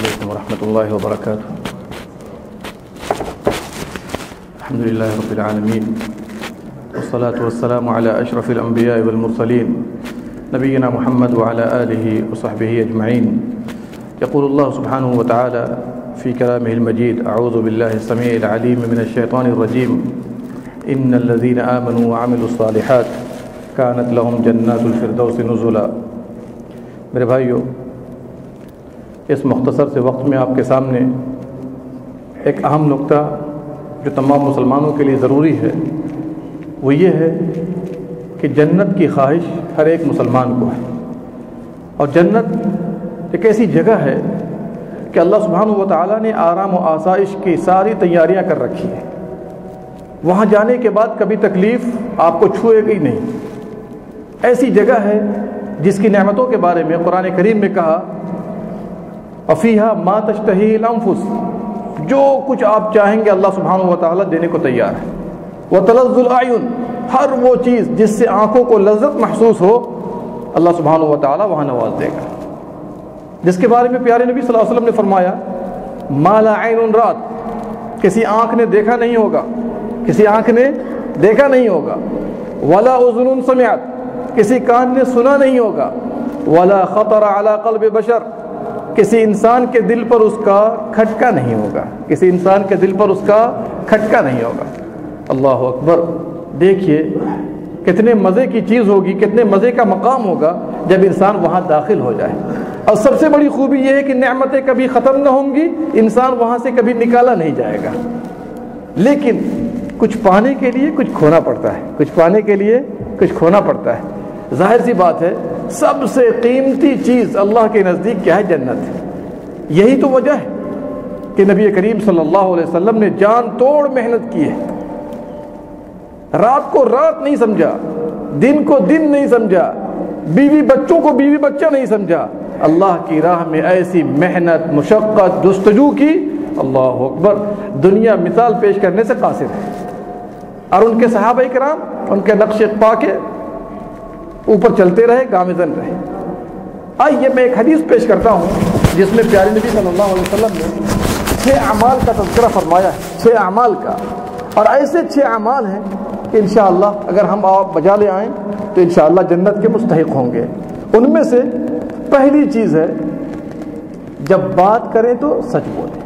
عليكم ورحمة الله وبركاته. الحمد لله رب العالمين، والصلاة والسلام على أشرف الأنبياء والمرسلين نبينا محمد وعلى آله وصحبه أجمعين. يقول الله سبحانه وتعالى في كلامه المجيد: أعوذ بالله السميع العليم من الشيطان الرجيم. إن الذين آمنوا وعملوا الصالحات كانت لهم جنات الفردوس نزلا. میرے بھائیو، اس مختصر سے وقت میں آپ کے سامنے ایک اہم نقطہ جو تمام مسلمانوں کے لیے ضروری ہے وہ یہ ہے کہ جنت کی خواہش ہر ایک مسلمان کو ہے، اور جنت ایک ایسی جگہ ہے کہ اللہ سبحانہ و تعالیٰ نے آرام و آسائش کی ساری تیاریاں کر رکھی ہیں. وہاں جانے کے بعد کبھی تکلیف آپ کو چھوئے گی نہیں. ایسی جگہ ہے جس کی نعمتوں کے بارے میں قرآن کریم میں کہا: وَفِيهَا مَا تَشْتَهِي الْأَنفُسُ. جو کچھ آپ چاہیں گے اللہ سبحانہ و تعالیٰ دینے کو تیار ہے. وَتَلَذُّ الْأَعْيُنُ. ہر وہ چیز جس سے آنکھوں کو لذت محسوس ہو اللہ سبحانہ و تعالیٰ وہاں نواز دے گا. جس کے بارے میں پیارے نبی صلی اللہ علیہ وسلم نے فرمایا: مَا لَا عَيْنٌ رَأَتْ. کسی آنکھ نے دیکھا نہیں ہوگا، کسی آنکھ نے دیکھا نہیں ہوگا. وَلَا أُذُنٌ سَمِعَتْ. کسی کان نے سنا نہیں ہوگا. وَلَا خَطَرَ عَلَى قَلْبِ بَشَرٍ. کسی انسان کے دل پر اس کا کھٹکا نہیں ہوگا، کسی انسان کے دل پر اس کا کھٹکا نہیں ہوگا. اللہ اکبر. دیکھیے کتنے مزے کی چیز ہوگی، کتنے مزے کا مقام ہوگا جب انسان وہاں داخل ہو جائے. اور سب سے بڑی خوبی یہ ہے کہ نعمتیں کبھی ختم نہ ہوں گی، انسان وہاں سے کبھی نکالا نہیں جائے گا. لیکن کچھ پانے کے لیے کچھ کھونا پڑتا ہے، کچھ پانے کے لیے کچھ کھونا پڑتا ہے. ظاہر سی بات ہے سب سے قیمتی چیز اللہ کے نزدیک کیا ہے؟ جنت ہے. یہی تو وجہ ہے کہ نبی کریم صلی اللہ علیہ وسلم نے جان توڑ محنت کی ہے. رات کو رات نہیں سمجھا، دن کو دن نہیں سمجھا، بیوی بچوں کو بیوی بچہ نہیں سمجھا. اللہ کی راہ میں ایسی محنت، مشقت، جستجو کی. اللہ اکبر. دنیا مثال پیش کرنے سے قاصر ہے. اور ان کے صحابہ کرام ان کے نقش پا کے اوپر چلتے رہے، گامزن رہے. آئیے میں ایک حدیث پیش کرتا ہوں جس میں پیارے نبی صلی اللہ علیہ وسلم نے 6 اعمال کا تذکرہ فرمایا ہے. 6 اعمال کا. اور ایسے 6 اعمال ہیں کہ انشاءاللہ اگر ہم آپ بجا لے آئیں تو انشاءاللہ جنت کے مستحق ہوں گے. ان میں سے پہلی چیز ہے جب بات کریں تو سچ بولیں.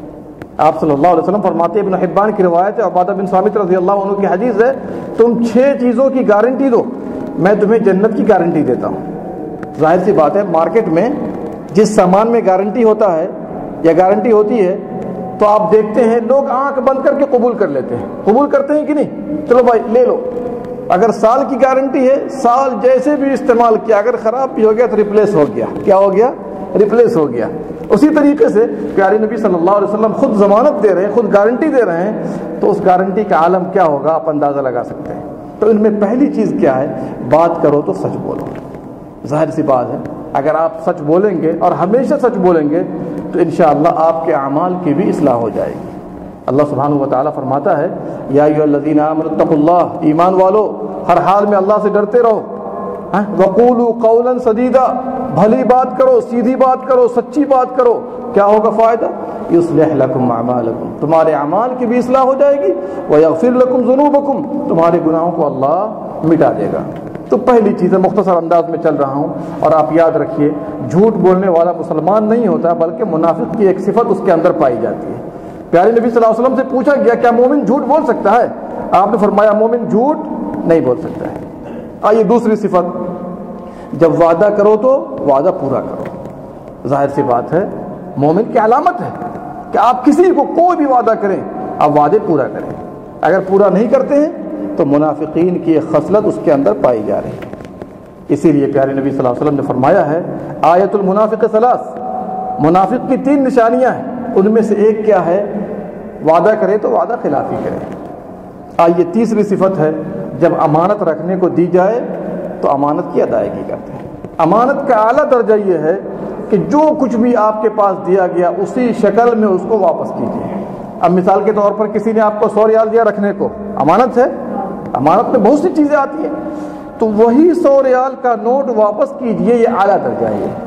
آپ صلی اللہ علیہ وسلم فرماتے ہیں، ابن حبان کی روایت ہے، عبادہ بن صامت رضی اللہ عنہ کی حدیث ہے: تم 6 چیزوں کی گارنٹی دو، میں تمہیں جنت کی گارنٹی دیتا ہوں. ظاہر سی بات ہے مارکیٹ میں جس سامان میں گارنٹی ہوتا ہے یا گارنٹی ہوتی ہے تو آپ دیکھتے ہیں لوگ آنکھ بند کر کے قبول کر لیتے ہیں. قبول کرتے ہیں کہ نہیں؟ چلو بھائی لے لو. اگر سال کی گارنٹی ہے، سال جیسے بھی استعمال کیا، اگر خراب بھی ہو گیا تو ریپلیس ہو گیا. کیا ہو گیا؟ ریپلیس ہو گیا. اسی طریقے سے پیارے نبی صلی اللہ علیہ وسلم خود ضمانت دے رہے ہیں، خود گارنٹی دے رہے ہیں، تو اس گارنٹی کا عالم کیا ہوگا آپ اندازہ لگا سکتے ہیں. تو ان میں پہلی چیز کیا ہے؟ بات کرو تو سچ بولو. ظاہر سی بات ہے اگر آپ سچ بولیں گے اور ہمیشہ سچ بولیں گے تو انشاءاللہ آپ کے اعمال کی بھی اصلاح ہو جائے گی. اللہ سبحانہ و تعالیٰ فرماتا ہے: یا ایھا الذین آمنوا اتقوا اللہ. ایمان والو ہر حال میں اللہ سے ڈرتے رہو. وقولوا قولا سدیدا. بھلی بات کرو، سیدھی بات کرو، سچی بات کرو. کیا ہوگا فائدہ؟ یصلح لکم اعمالکم. تمہارے اعمال کی بھی اصلاح ہو جائے گی. ویغفر لکم ذنوبکم. تمہارے گناہوں کو اللہ مٹا دے گا. تو پہلی چیز ہے، مختصر انداز میں چل رہا ہوں اور آپ یاد رکھیے جھوٹ بولنے والا مسلمان نہیں ہوتا بلکہ منافق کی ایک صفت اس کے اندر پائی جاتی ہے. پیارے نبی صلی اللہ علیہ وسلم سے پوچھا گیا کیا مومن جھوٹ بول سکتا ہے؟ آپ نے فرمایا مومن جھوٹ نہیں بول سکتا ہے. آئیے دوسری صفت، جب وعدہ کرو تو وعدہ پورا کرو. ظاہر سی بات ہے مومن کی علامت ہے کہ آپ کسی کو کوئی بھی وعدہ کریں آپ وعدے پورا کریں. اگر پورا نہیں کرتے ہیں تو منافقین کی ایک خصلت اس کے اندر پائی جا رہی ہے. اسی لیے پیارے نبی صلی اللہ علیہ وسلم نے فرمایا ہے: آیت المنافق 3. منافق کی 3 نشانیاں ہیں. ان میں سے ایک کیا ہے؟ وعدہ کرے تو وعدہ خلافی کرے. آئیے تیسری صفت ہے جب امانت رکھنے کو دی جائے تو امانت کی ادائیگی کرتے ہیں. امانت کا اعلیٰ درجہ یہ ہے کہ جو کچھ بھی آپ کے پاس دیا گیا اسی شکل میں اس کو واپس کیجیے. اب مثال کے طور پر کسی نے آپ کو 100 ریال دیا رکھنے کو، امانت ہے. امانت میں بہت سی چیزیں آتی ہیں، تو وہی 100 ریال کا نوٹ واپس کیجیے. یہ اعلیٰ درجہ ہے.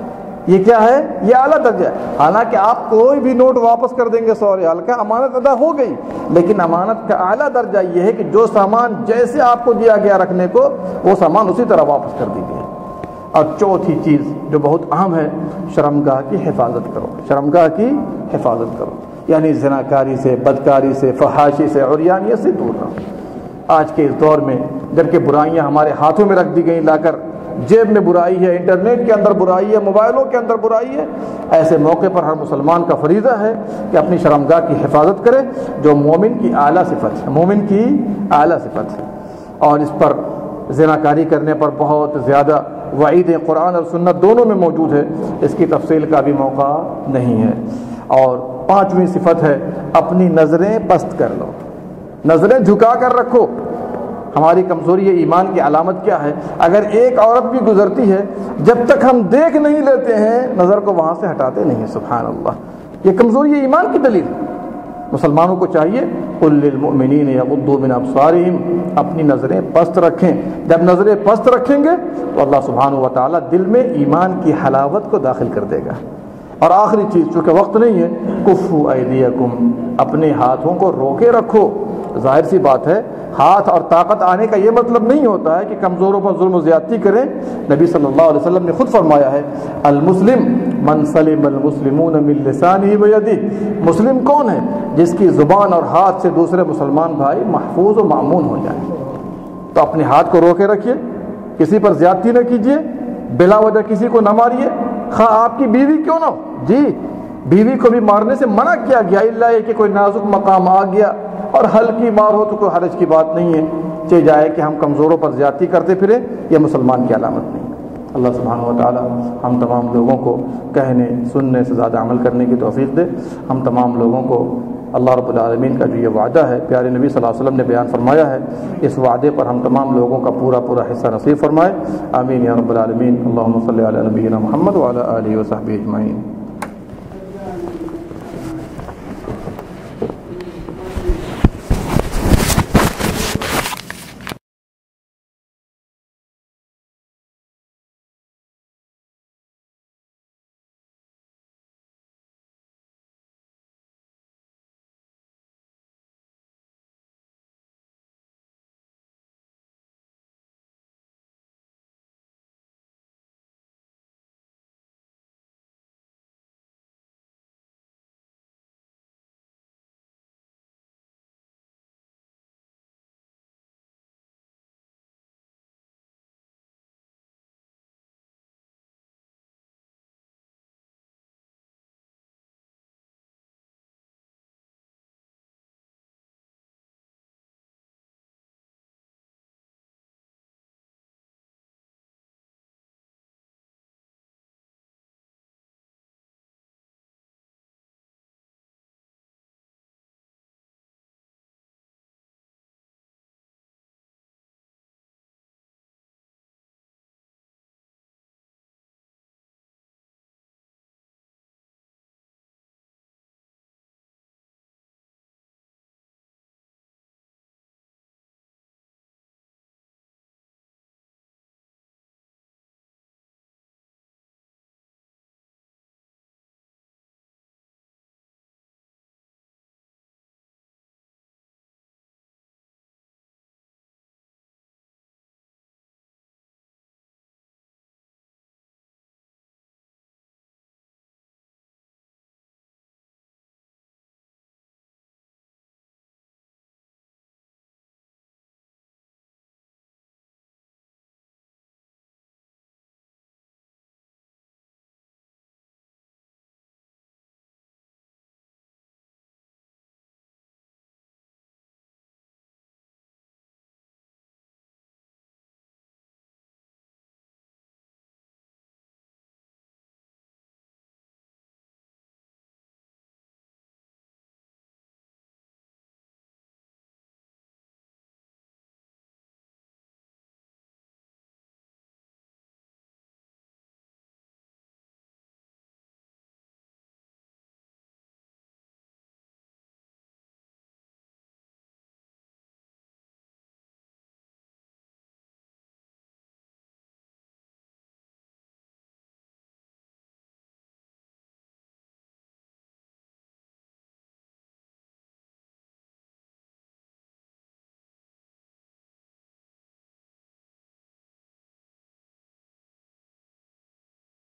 یہ کیا ہے؟ یہ اعلیٰ درجہ ہے۔ حالانکہ آپ کوئی بھی نوٹ واپس کر دیں گے 100 ریال کا، امانت ادا ہو گئی، لیکن امانت کا اعلیٰ درجہ یہ ہے کہ جو سامان جیسے آپ کو دیا گیا رکھنے کو، وہ سامان اسی طرح واپس کر دیجیے۔ اور چوتھی چیز جو بہت اہم ہے، شرمگاہ کی حفاظت کرو، شرمگاہ کی حفاظت کرو، یعنی زناکاری سے، بدکاری سے، فحاشی سے، عریانیت سے دور رہو۔ آج کے اس دور میں جبکہ برائیاں ہمارے ہاتھوں میں رکھ دی گئیں لا کر، جیب میں برائی ہے، انٹرنیٹ کے اندر برائی ہے، موبائلوں کے اندر برائی ہے، ایسے موقع پر ہر مسلمان کا فریضہ ہے کہ اپنی شرمگاہ کی حفاظت کرے، جو مومن کی اعلیٰ صفت ہے، مومن کی اعلیٰ صفت ہے۔ اور اس پر زناکاری کرنے پر بہت زیادہ وعیدیں قرآن اور سنت دونوں میں موجود ہے، اس کی تفصیل کا بھی موقع نہیں ہے۔ اور پانچویں صفت ہے اپنی نظریں پست کر لو، نظریں جھکا کر رکھو۔ ہماری کمزوری ایمان کی علامت کیا ہے؟ اگر ایک عورت بھی گزرتی ہے، جب تک ہم دیکھ نہیں لیتے ہیں نظر کو وہاں سے ہٹاتے نہیں، سبحان اللہ، یہ کمزوری ایمان کی دلیل ہے۔ مسلمانوں کو چاہیے قل للمؤمنین یغضوا من ابصارہم، اپنی نظریں پست رکھیں۔ جب نظریں پست رکھیں گے تو اللہ سبحانہ و تعالیٰ دل میں ایمان کی حلاوت کو داخل کر دے گا۔ اور آخری چیز، چونکہ وقت نہیں ہے، کفوا ایدیکم، اپنے ہاتھوں کو روکے رکھو۔ ظاہر سی بات ہے، ہاتھ اور طاقت آنے کا یہ مطلب نہیں ہوتا ہے کہ کمزوروں پر ظلم و زیادتی کریں۔ نبی صلی اللہ علیہ وسلم نے خود فرمایا ہے، المسلم من سلم المسلمون من لسانہ ویدہ، مسلم کون ہے؟ جس کی زبان اور ہاتھ سے دوسرے مسلمان بھائی محفوظ و مامون ہو جائیں۔ تو اپنے ہاتھ کو روکے رکھیے، کسی پر زیادتی نہ کیجیے، بلا وجہ کسی کو نہ ماریے، خواہ آپ کی بیوی کیوں نہ ہو۔ جی، بیوی کو بھی مارنے سے منع کیا گیا، الا یہ کہ کوئی نازک مقام آ گیا اور ہلکی مار ہو تو کوئی حرج کی بات نہیں ہے۔ چاہے جائے کہ ہم کمزوروں پر زیادتی کرتے پھریں، یہ مسلمان کی علامت نہیں۔ اللہ سبحانہ و تعالی ہم تمام لوگوں کو کہنے سننے سے زیادہ عمل کرنے کی توفیق دے۔ ہم تمام لوگوں کو اللہ رب العالمین کا جو یہ وعدہ ہے، پیارے نبی صلی اللہ علیہ وسلم نے بیان فرمایا ہے، اس وعدے پر ہم تمام لوگوں کا پورا حصہ نصیب فرمائے۔ آمین یا رب العالمین۔ اللہم صلی علی نبینا محمد وعلی آلہ وصحبہ اجمعین۔